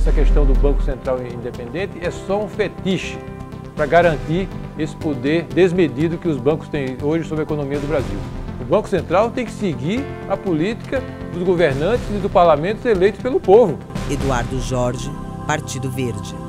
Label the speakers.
Speaker 1: essa questão do Banco Central independente é só um fetiche para garantir esse poder desmedido que os bancos têm hoje sobre a economia do Brasil. O Banco Central tem que seguir a política dos governantes e do parlamento eleitos pelo povo.
Speaker 2: Eduardo Jorge, Partido Verde.